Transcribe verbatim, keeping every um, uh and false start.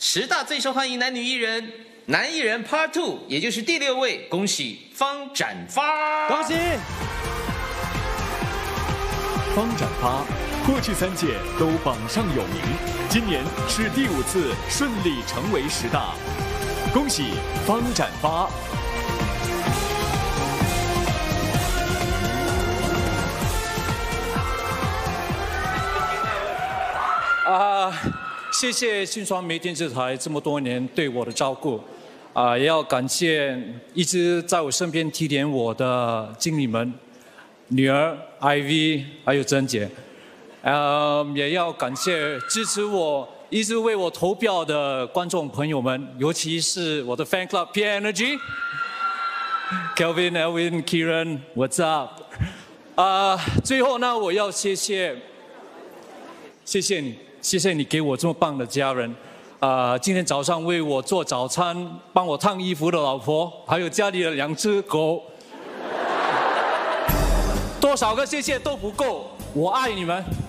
十大最受欢迎男女艺人，男艺人 Part Two， 也就是第六位，恭喜方展发， 恭喜！ 方展发，过去三届都榜上有名，今年是第五次顺利成为十大，恭喜方展发！ 啊、呃，谢谢新传媒电视台这么多年对我的照顾，啊、呃，也要感谢一直在我身边提点我的经理们，女儿 I V 还有珍姐，呃，也要感谢支持我、一直为我投票的观众朋友们，尤其是我的 fan club Pierre Png、Kelvin、Elvin、Kieran，What's up？ 啊、呃，最后呢，我要谢谢，谢谢你。谢谢你给我这么棒的家人，啊、呃，今天早上为我做早餐、帮我烫衣服的老婆，还有家里的两只狗，多少个谢谢都不够，我爱你们。